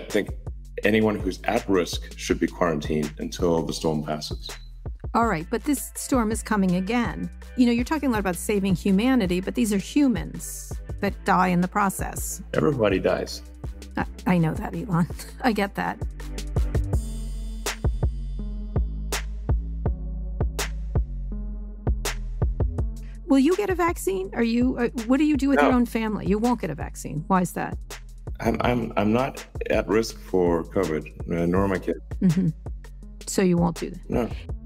think anyone who's at risk should be quarantined until the storm passes. All right, but this storm is coming again. You're talking a lot about saving humanity, but these are humans that die in the process. Everybody dies. I know that, Elon. I get that. Will you get a vaccine? What do you do with your own family? You won't get a vaccine. Why is that? I'm not at risk for COVID, nor my kids. Mm-hmm. So you won't do that? No.